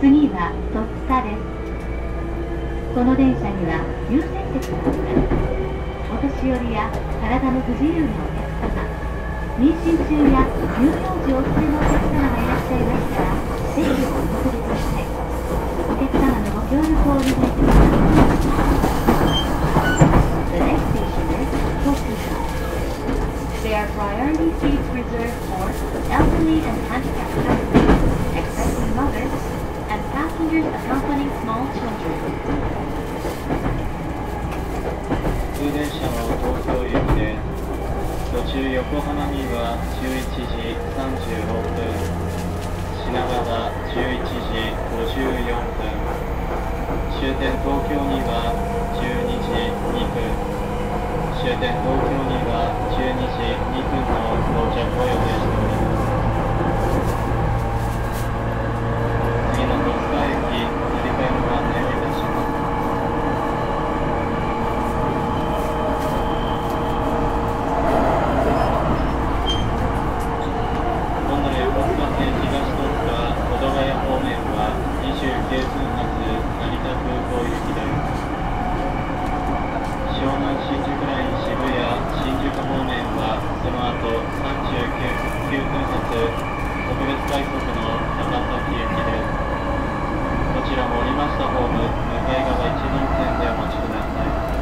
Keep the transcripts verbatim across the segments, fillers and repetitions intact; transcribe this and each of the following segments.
次は戸塚です。この電車には優先席があります。お年寄りや体の不自由なお客様、妊娠中や乳幼児をお連れのお客様がいらっしゃいましたら、ぜひお見送りください。お客様のご協力をお願いいたします。The next station is Tokusa. There are priority seats reserved for elderly and handicapped passengers, expecting mothers, and passengers accompanying small children. 普通電車の東京行きです。途中横浜にはじゅういちじさんじゅうろっぷん、品川じゅういちじごじゅうよんぷん、終点東京にはじゅうにじにふん、終点東京にはじゅうにじにふんの到着を予定しております。次の戸塚駅乗り換えのご案内をいたします。本来横須賀線東戸塚保土ヶ谷方面はにじゅうきゅうふん発成田空港行きです。湘南新宿ライン渋谷新宿方面はその後さんじゅうきゅうふん発特別快速の高崎行きです。どちらも降りましたホーム向かい側一ノ線でお待ちください。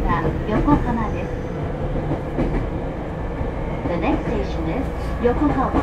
は横浜です。The next station is Yokohama.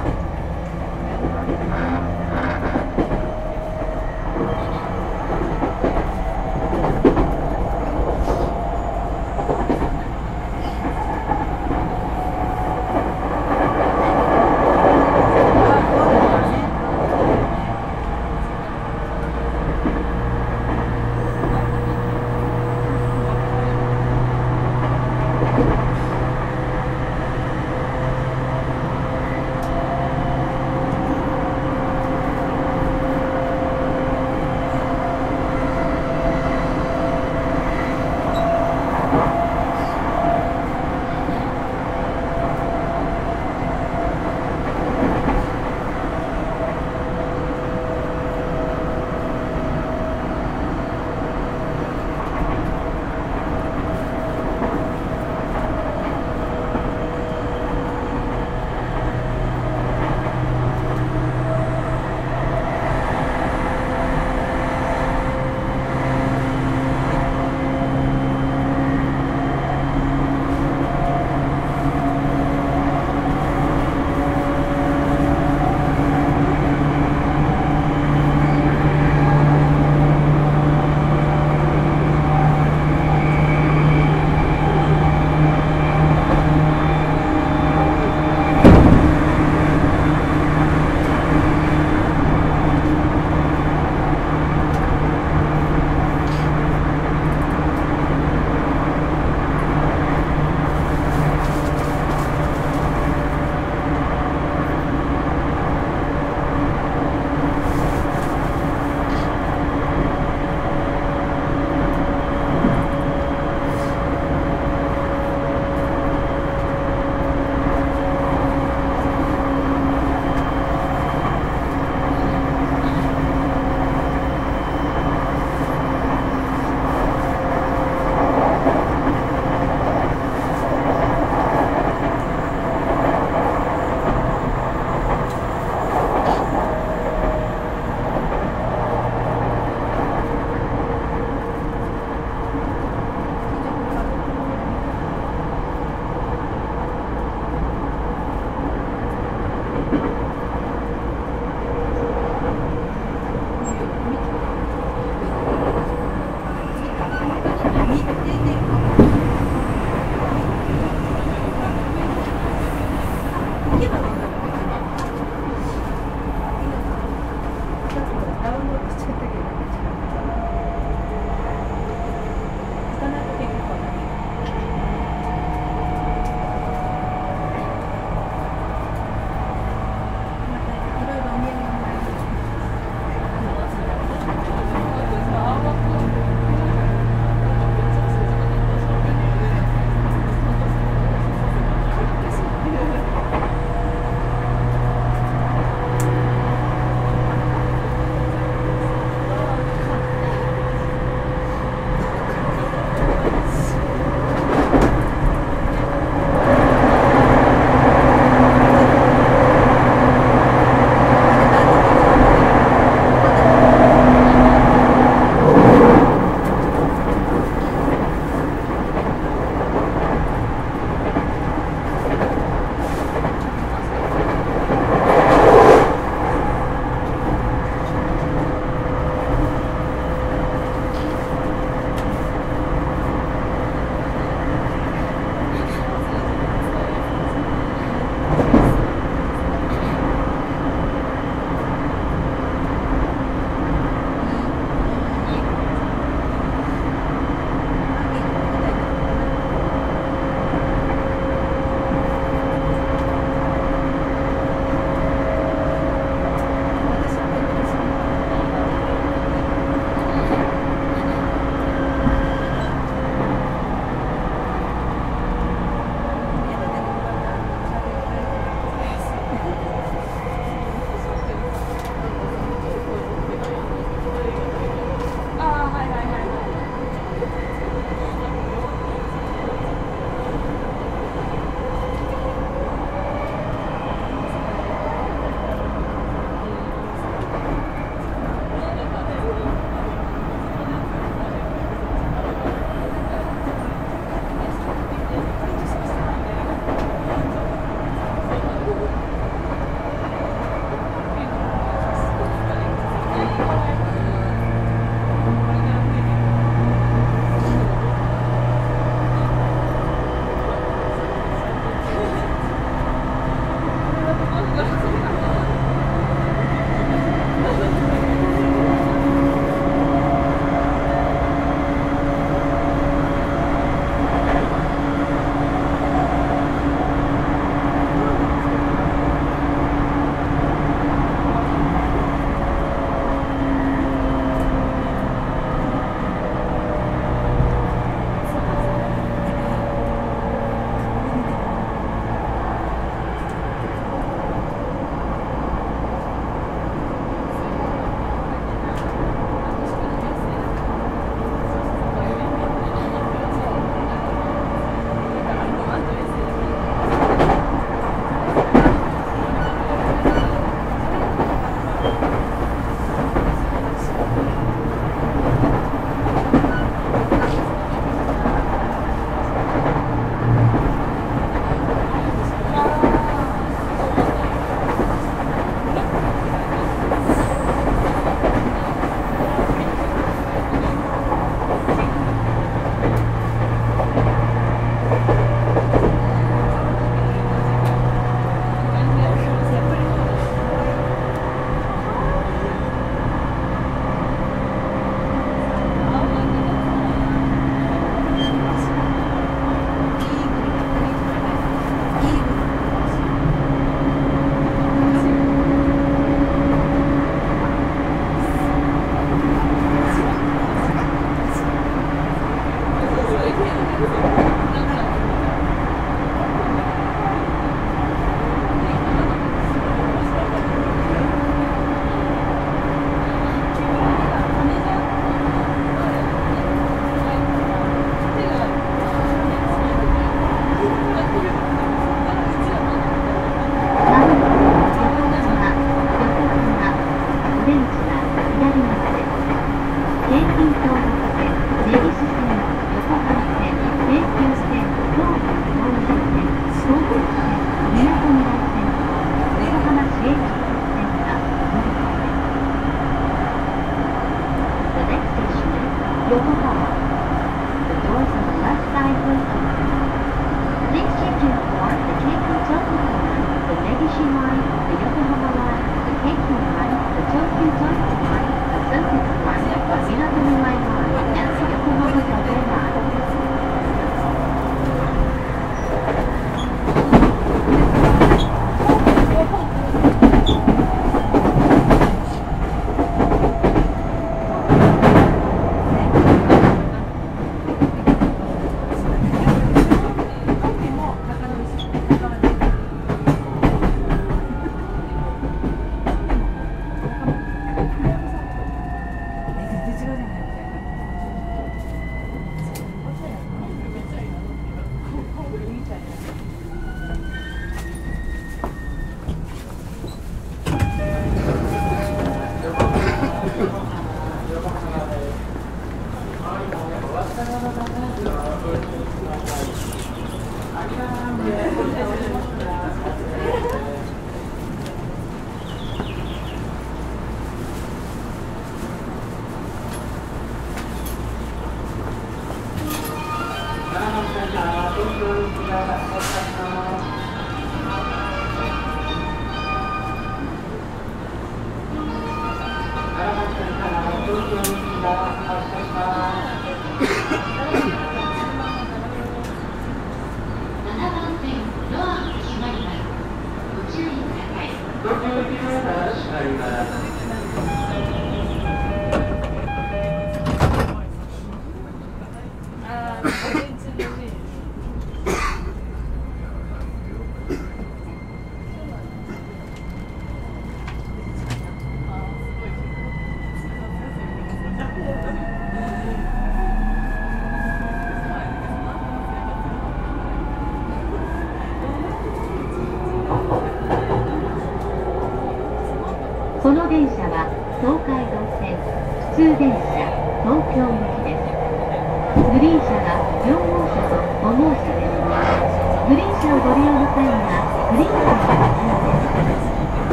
この電車は東海道線普通電車東京行きです。グリーン車がよん号車とご号車です。グリーン車をご利用の際にはグリーン車が必要です。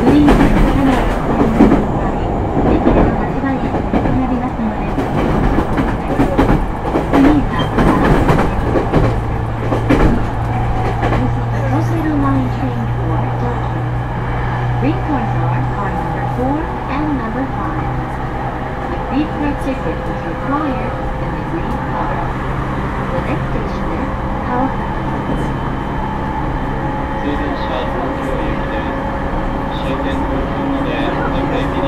グリーン車の車内の使い物の場合、駅での立ち配列がなくなりますので、次はTokyo Line train for Tokyo. Green cars are car number four and number five. A green car ticket is required in the green car. The next station is Kawasaki. 通電車東京行きです。終点東京までごブレーキ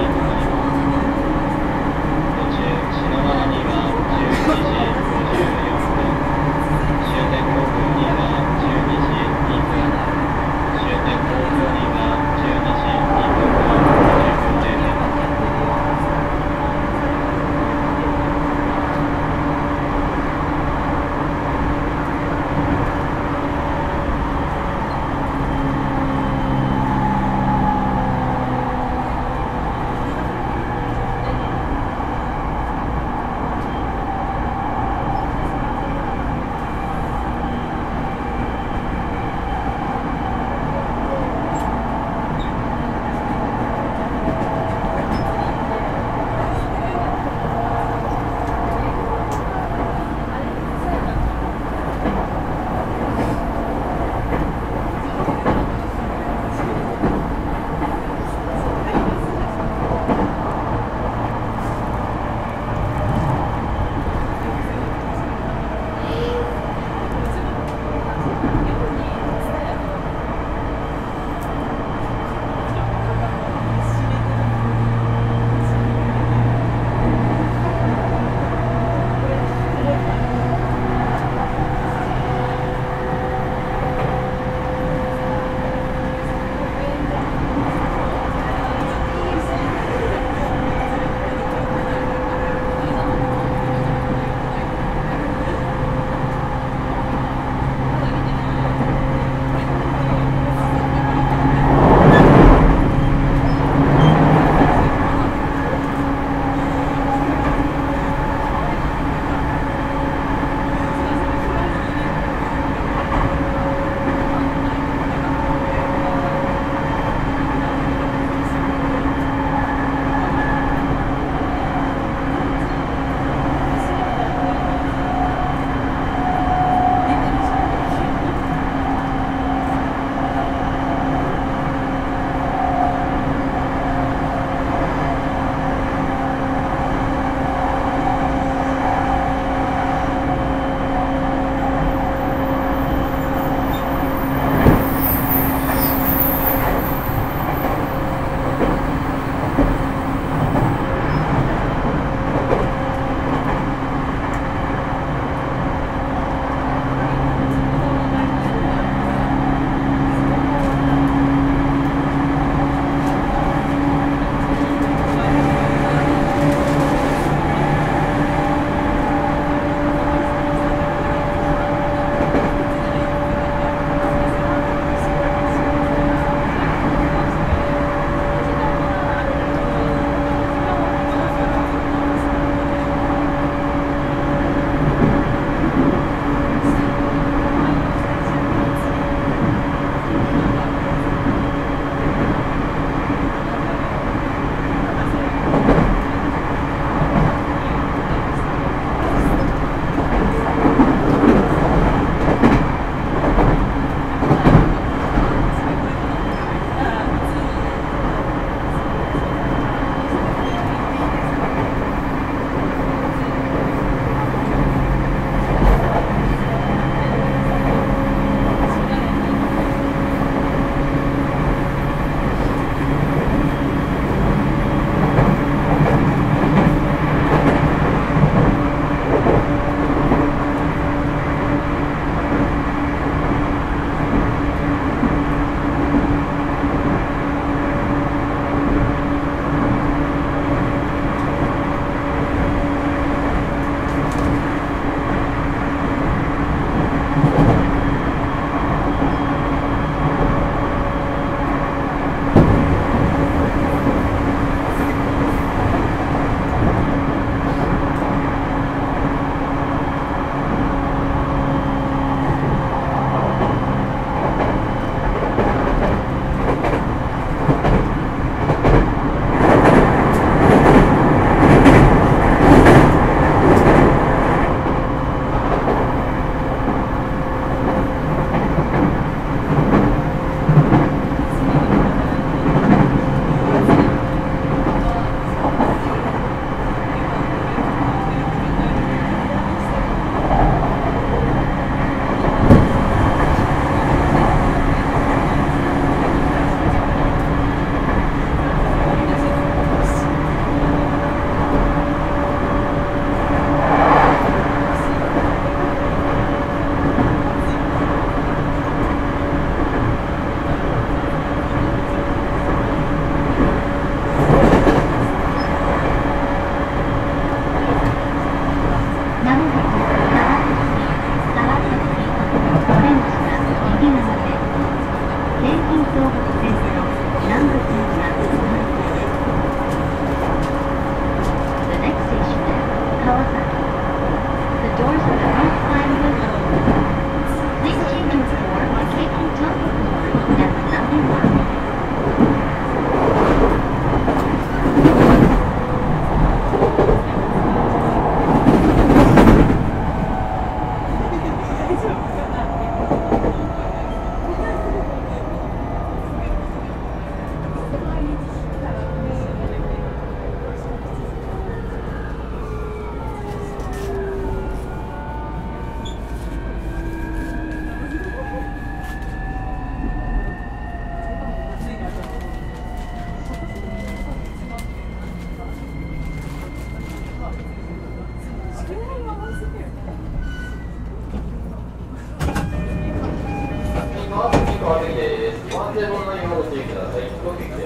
駅です。ご安全のないようご注意ください。飛行機です。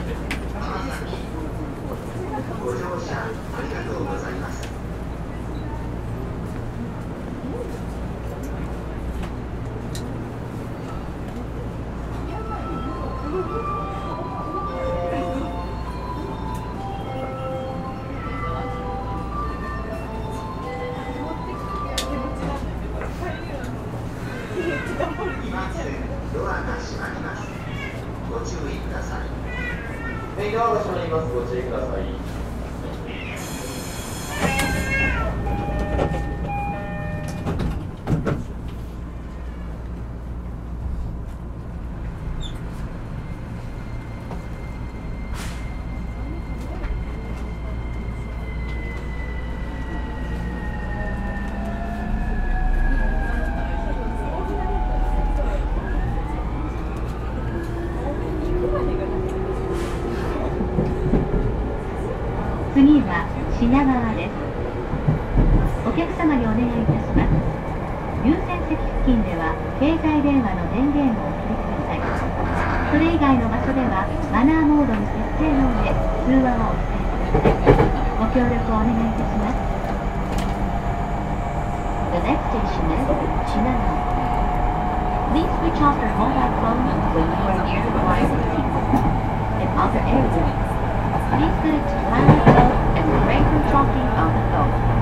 ご乗車ありがとうございます。ドアが閉まります。ご注意ください。 メインドアが閉まります。ご注意ください。 次は品川です。お客様にお願いいたします。優先席付近では携帯電話の電源をお切りください。それ以外の場所ではマナーモードに設定の上通話をお控えください。ご協力をお願いいたします。The next station is 品川。Please switch off your mobile phone when you are near the wireless people. In other areas, please set it to silent mode and refrain from talking on the phone.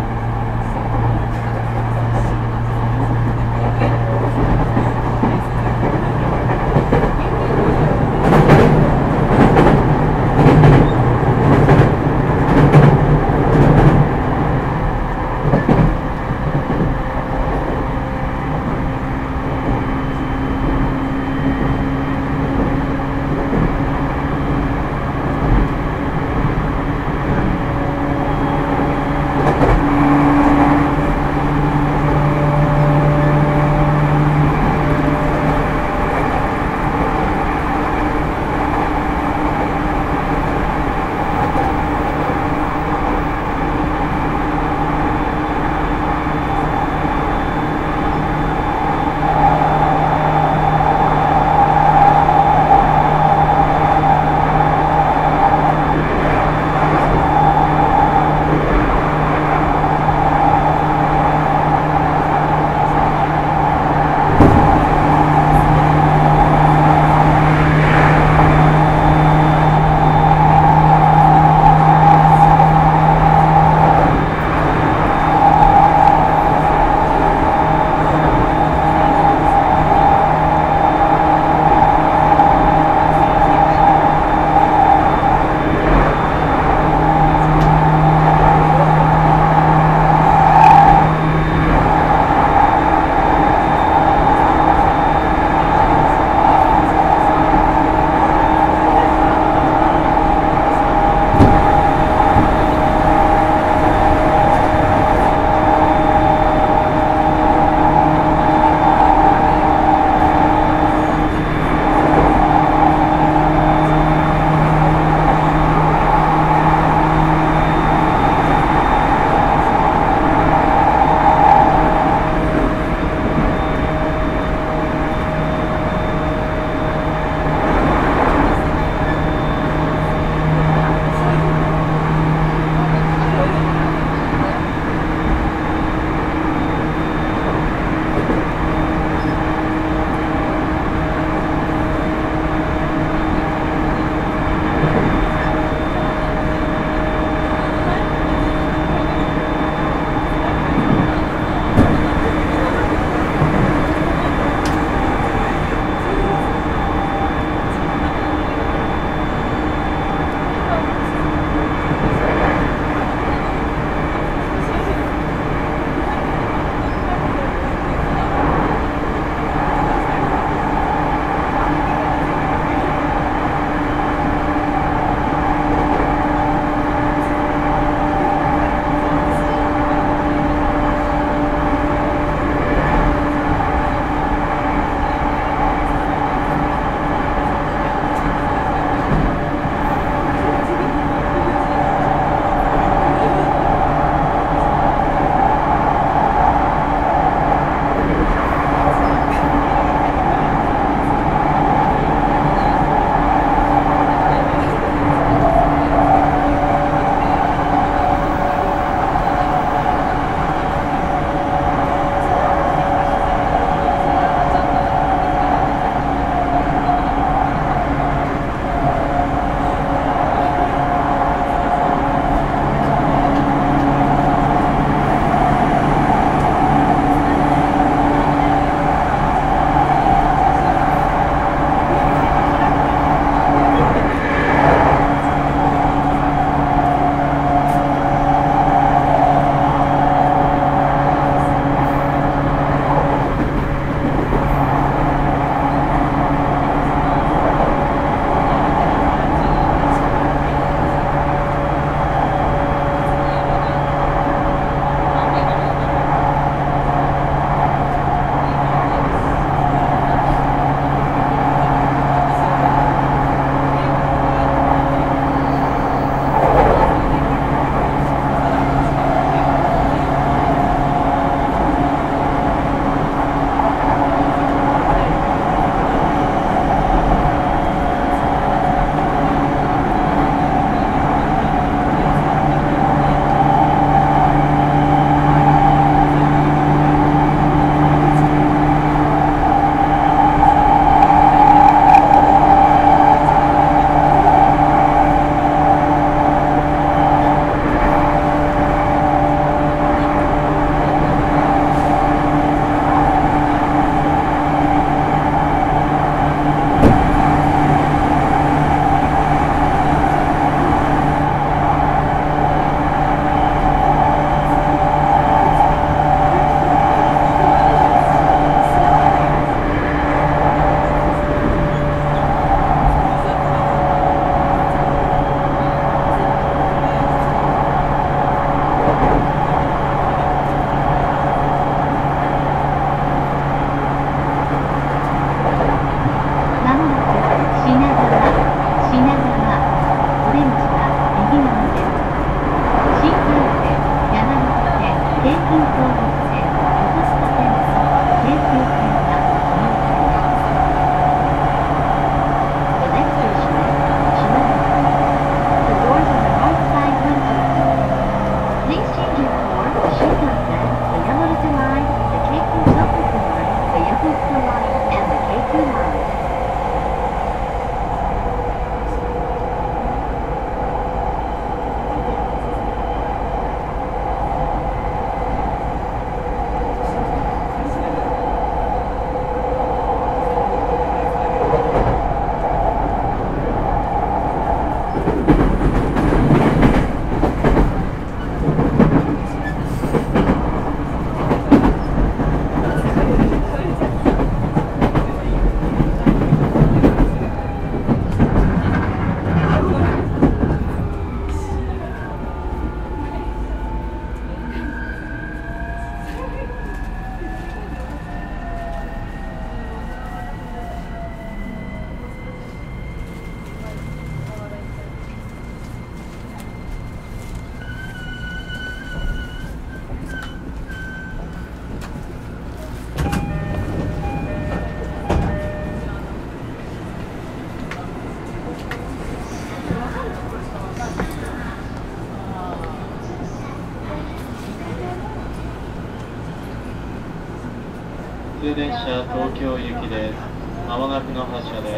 通電車東京行きです。まもなくの発車です。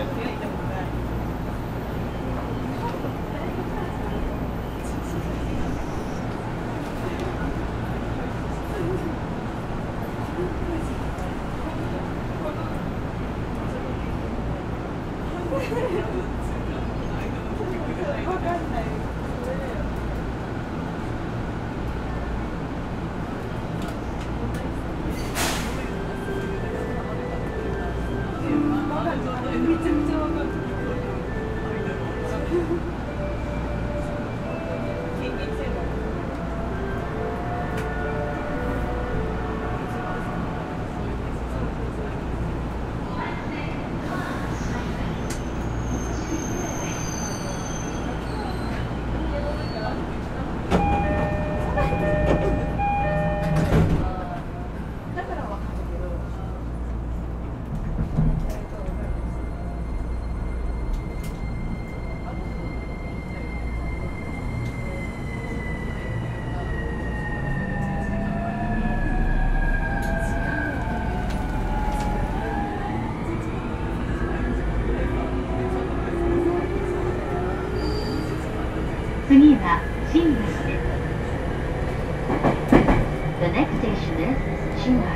次は新橋です。The next station is 新橋。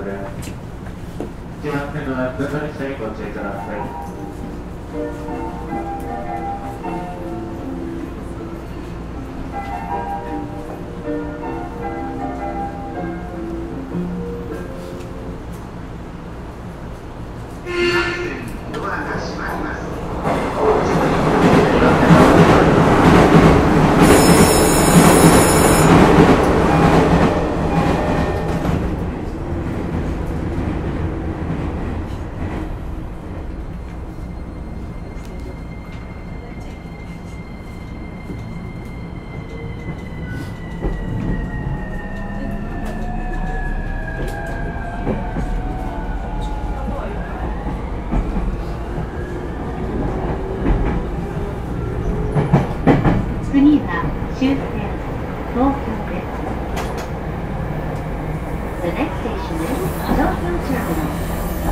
です。いちばん線の中下にご注意ください。 ドアが閉まります。 次は終点東京です。The next station is Tokyo Terminal.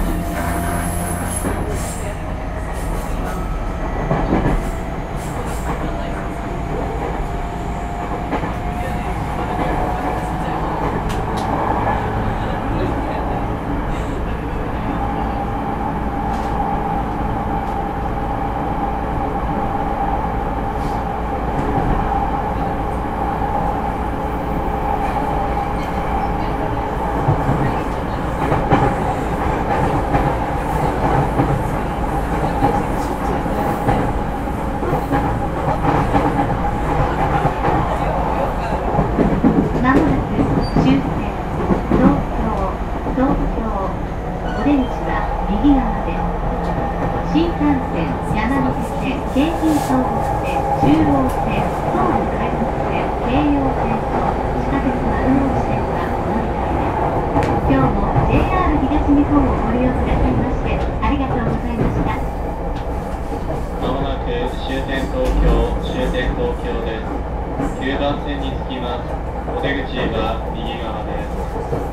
まもなく終点東京、東京、お出口は右側です。新幹線、山手線、京浜東北線、中央線、東武快速線、京葉線と地下鉄丸の内線はお乗り換えです。今日も ジェイアール 東日本をご利用くださいましてありがとうございました。 まもなく終点東京、終点東京です。きゅうばん線に着きます。お出口は右側です。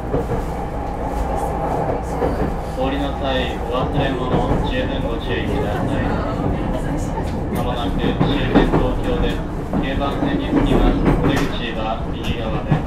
お降りの際、お忘れ物十分ご注意ください。まもなく終点東京です。きゅうばん線に着きます。お出口は右側です。